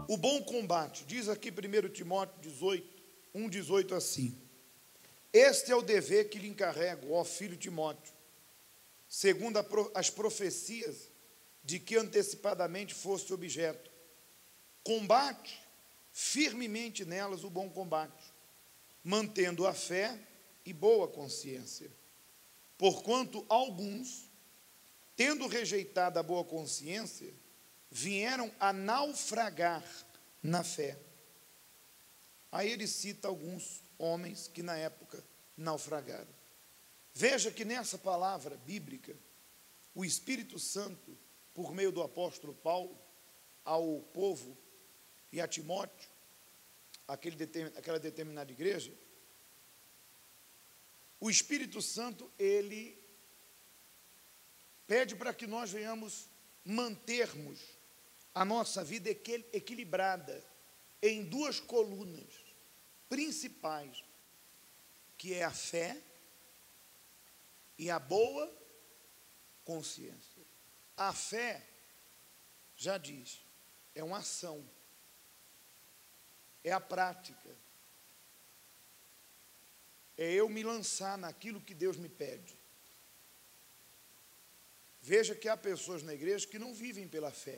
o bom combate. Diz aqui 1 Timóteo 18, 1,18 assim: este é o dever que lhe encarrego, ó filho Timóteo, segundo as profecias de que antecipadamente foste objeto. Combate firmemente nelas o bom combate, mantendo a fé e boa consciência. Porquanto alguns, tendo rejeitado a boa consciência, vieram a naufragar na fé. Aí ele cita alguns homens que na época naufragaram. Veja que nessa palavra bíblica, o Espírito Santo, por meio do apóstolo Paulo, ao povo e a Timóteo, aquela determinada igreja, o Espírito Santo, ele pede para que nós venhamos mantermos a nossa vida equilibrada em duas colunas principais, que é a fé e a boa consciência. A fé, já diz, é uma ação, é a prática, é eu me lançar naquilo que Deus me pede. Veja que há pessoas na igreja que não vivem pela fé.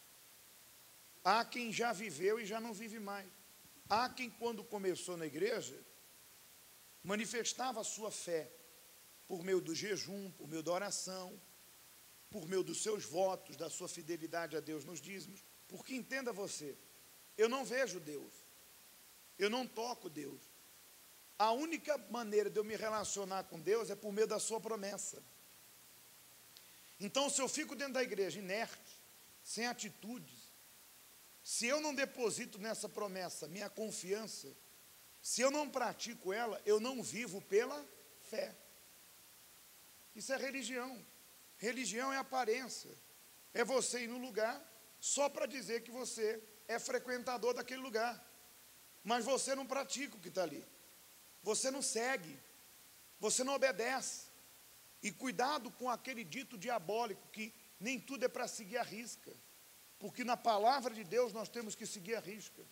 Há quem já viveu e já não vive mais. Há quem, quando começou na igreja, manifestava a sua fé por meio do jejum, por meio da oração, por meio dos seus votos, da sua fidelidade a Deus nos dízimos. Porque entenda você, eu não vejo Deus, eu não toco Deus. A única maneira de eu me relacionar com Deus é por meio da sua promessa. Então, se eu fico dentro da igreja inerte, sem atitudes, se eu não deposito nessa promessa minha confiança, se eu não pratico ela, eu não vivo pela fé. Isso é religião. Religião é aparência. É você ir no lugar só para dizer que você é frequentador daquele lugar. Mas você não pratica o que está ali. Você não segue. Você não obedece. E cuidado com aquele dito diabólico que nem tudo é para seguir a risca. Porque na palavra de Deus nós temos que seguir a risca.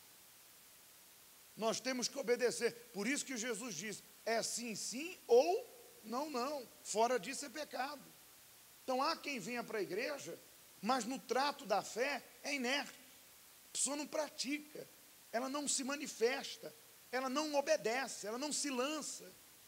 Nós temos que obedecer. Por isso que Jesus diz, é sim, sim ou não, não. Fora disso é pecado. Então há quem venha para a igreja, mas no trato da fé é inerte. A pessoa não pratica, ela não se manifesta, ela não obedece, ela não se lança.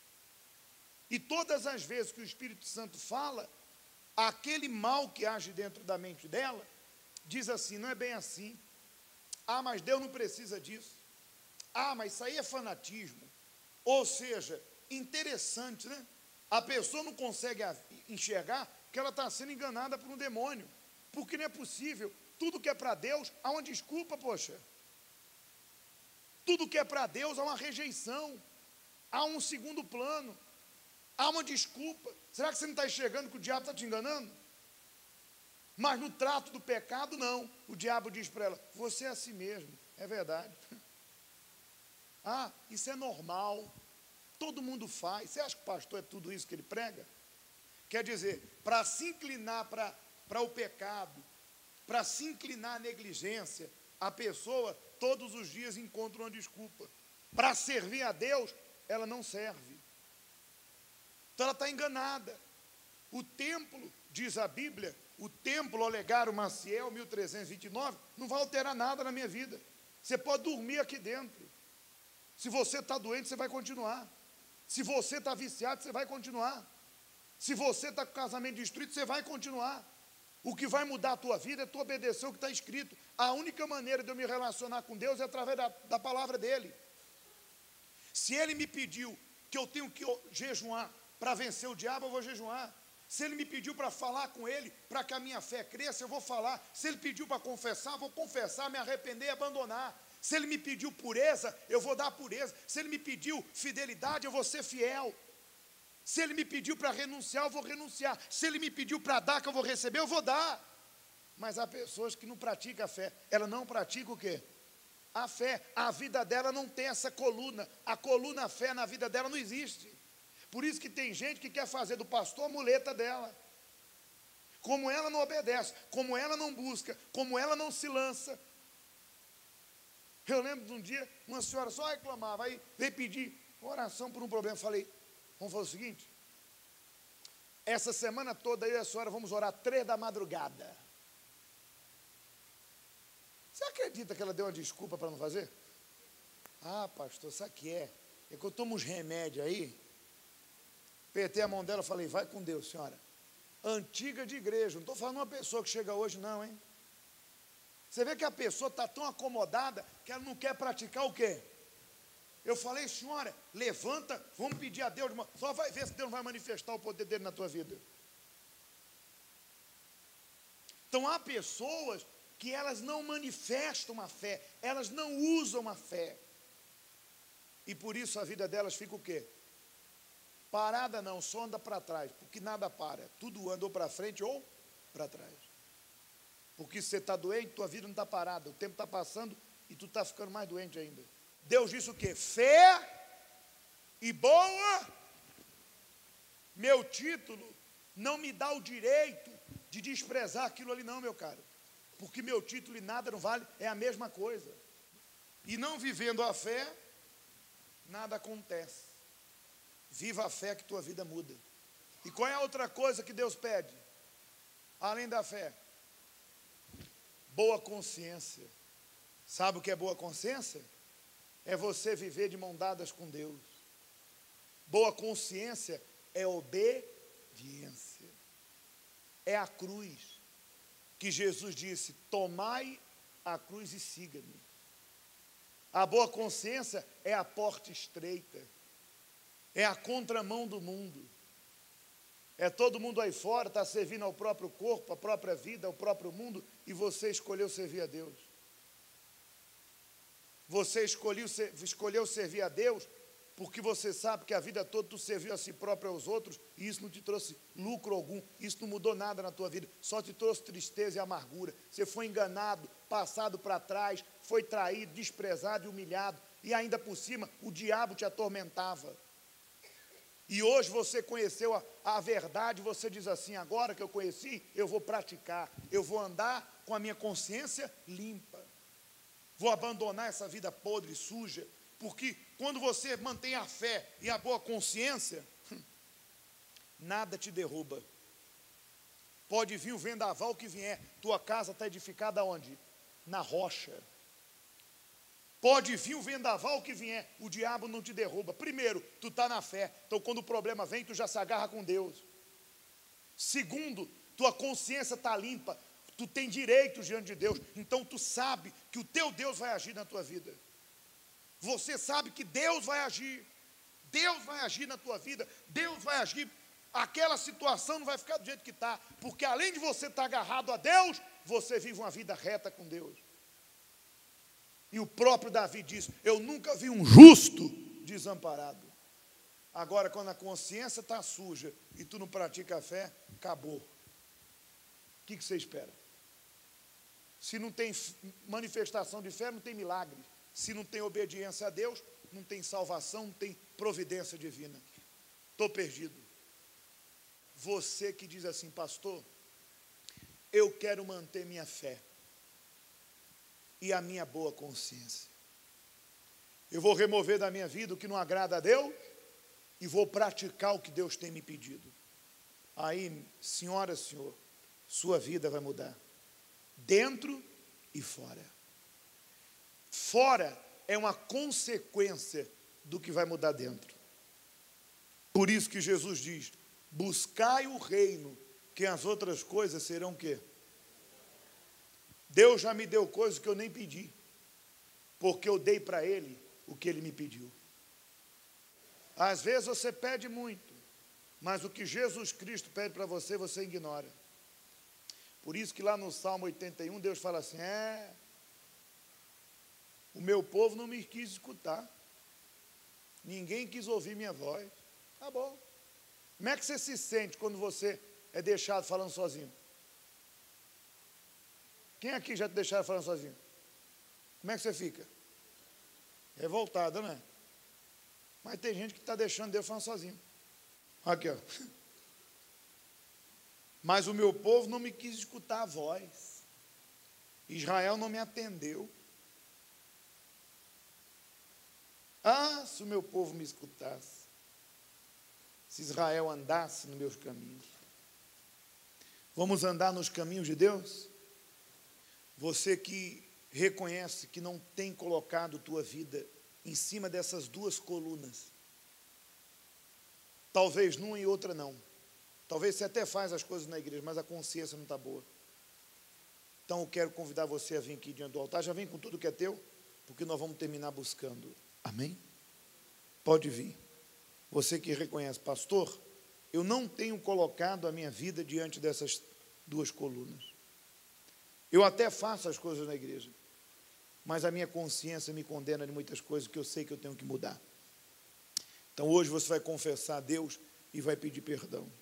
E todas as vezes que o Espírito Santo fala, aquele mal que age dentro da mente dela, diz assim, não é bem assim. Ah, mas Deus não precisa disso. Ah, mas isso aí é fanatismo. Ou seja, interessante, né? A pessoa não consegue enxergar que ela está sendo enganada por um demônio. Porque não é possível. Tudo que é para Deus, há uma desculpa, poxa. Tudo que é para Deus, há uma rejeição. Há um segundo plano. Há uma desculpa. Será que você não está enxergando que o diabo está te enganando? Mas no trato do pecado, não. O diabo diz para ela, você é assim mesmo. É verdade. Ah, isso é normal. Todo mundo faz. Você acha que o pastor é tudo isso que ele prega? Quer dizer, para se inclinar para o pecado, para se inclinar à negligência, a pessoa todos os dias encontra uma desculpa. Para servir a Deus, ela não serve. Então ela está enganada. O templo, diz a Bíblia, o templo Olegário Maciel, 1329, não vai alterar nada na minha vida. Você pode dormir aqui dentro. Se você está doente, você vai continuar. Se você está viciado, você vai continuar. Se você está com o casamento destruído, você vai continuar. O que vai mudar a tua vida é tu obedecer o que está escrito. A única maneira de eu me relacionar com Deus é através da palavra dele. Se ele me pediu que eu tenho que jejuar para vencer o diabo, eu vou jejuar. Se ele me pediu para falar com ele, para que a minha fé cresça, eu vou falar. Se ele pediu para confessar, eu vou confessar, me arrepender e abandonar. Se ele me pediu pureza, eu vou dar pureza. Se ele me pediu fidelidade, eu vou ser fiel. Se ele me pediu para renunciar, eu vou renunciar. Se ele me pediu para dar, que eu vou receber, eu vou dar. Mas há pessoas que não praticam a fé. Ela não pratica o quê? A fé. A vida dela não tem essa coluna. A coluna fé na vida dela não existe. Por isso que tem gente que quer fazer do pastor a muleta dela. Como ela não obedece, como ela não busca, como ela não se lança, Eu lembro de um dia, uma senhora só reclamava, aí veio pedir oração por um problema. Falei, vamos fazer o seguinte, essa semana toda eu e a senhora vamos orar 3 da madrugada. Você acredita que ela deu uma desculpa para não fazer? Ah, pastor, sabe o que é? É que eu tomo uns remédios aí. Apertei a mão dela e falei, vai com Deus, senhora. Antiga de igreja, não estou falando uma pessoa que chega hoje não, hein? Você vê que a pessoa está tão acomodada que ela não quer praticar o quê? Eu falei, senhora, levanta, vamos pedir a Deus, só vai ver se Deus não vai manifestar o poder dele na tua vida. Então há pessoas que elas não manifestam a fé, elas não usam a fé. E por isso a vida delas fica o quê? Parada não, só anda para trás, porque nada para, tudo anda ou para frente ou para trás. Porque se você está doente, tua vida não está parada, o tempo está passando e tu está ficando mais doente ainda. Deus disse o quê? Fé e boa. Meu título não me dá o direito de desprezar aquilo ali não, meu caro. Porque meu título e nada não vale, é a mesma coisa. E não vivendo a fé, nada acontece. Viva a fé que tua vida muda. E qual é a outra coisa que Deus pede? Além da fé? Boa consciência. Sabe o que é boa consciência? É você viver de mão dadas com Deus. Boa consciência é obediência. É a cruz que Jesus disse, tomai a cruz e siga-me. A boa consciência é a porta estreita. É a contramão do mundo. É todo mundo aí fora, está servindo ao próprio corpo, à própria vida, ao próprio mundo, e você escolheu servir a Deus. Você escolheu servir a Deus porque você sabe que a vida toda tu serviu a si próprio e aos outros, e isso não te trouxe lucro algum, isso não mudou nada na tua vida, só te trouxe tristeza e amargura. Você foi enganado, passado para trás, foi traído, desprezado e humilhado, e ainda por cima o diabo te atormentava. E hoje você conheceu a verdade, você diz assim, agora que eu conheci, eu vou praticar, eu vou andar com a minha consciência limpa. Vou abandonar essa vida podre e suja, porque quando você mantém a fé e a boa consciência, nada te derruba. Pode vir o vendaval que vier, tua casa está edificada onde? Na rocha. Pode vir o vendaval que vier, o diabo não te derruba. Primeiro, tu está na fé, então quando o problema vem, tu já se agarra com Deus. Segundo, tua consciência está limpa, tu tem direitos diante de Deus, então tu sabe que o teu Deus vai agir na tua vida. Você sabe que Deus vai agir na tua vida, Deus vai agir, aquela situação não vai ficar do jeito que está, porque além de você estar agarrado a Deus, você vive uma vida reta com Deus. E o próprio Davi diz, eu nunca vi um justo desamparado. Agora, quando a consciência está suja e tu não pratica a fé, acabou. O que você espera? Se não tem manifestação de fé, não tem milagre. Se não tem obediência a Deus, não tem salvação, não tem providência divina. Estou perdido. Você que diz assim, pastor, eu quero manter minha fé e a minha boa consciência. Eu vou remover da minha vida o que não agrada a Deus e vou praticar o que Deus tem me pedido. Aí, senhora, senhor, sua vida vai mudar. Dentro e fora. Fora é uma consequência do que vai mudar dentro. Por isso que Jesus diz, buscai o reino, que as outras coisas serão o quê? Deus já me deu coisas que eu nem pedi, porque eu dei para Ele o que Ele me pediu. Às vezes você pede muito, mas o que Jesus Cristo pede para você, você ignora. Por isso que lá no Salmo 81, Deus fala assim, o meu povo não me quis escutar, ninguém quis ouvir minha voz. Tá bom. Como é que você se sente quando você é deixado falando sozinho? Quem aqui já te deixaram falando sozinho? Como é que você fica? Revoltado, não é? Mas tem gente que está deixando Deus falando sozinho. Aqui, ó. Mas o meu povo não me quis escutar a voz. Israel não me atendeu. Ah, se o meu povo me escutasse, se Israel andasse nos meus caminhos. Vamos andar nos caminhos de Deus? Você que reconhece que não tem colocado tua vida em cima dessas duas colunas, talvez numa e outra não. Talvez você até faz as coisas na igreja, mas a consciência não está boa. Então eu quero convidar você a vir aqui diante do altar. Já vem com tudo que é teu, porque nós vamos terminar buscando. Amém? Pode vir. Você que reconhece, pastor, eu não tenho colocado a minha vida diante dessas duas colunas. Eu até faço as coisas na igreja, mas a minha consciência me condena de muitas coisas que eu sei que eu tenho que mudar. Então hoje você vai confessar a Deus e vai pedir perdão.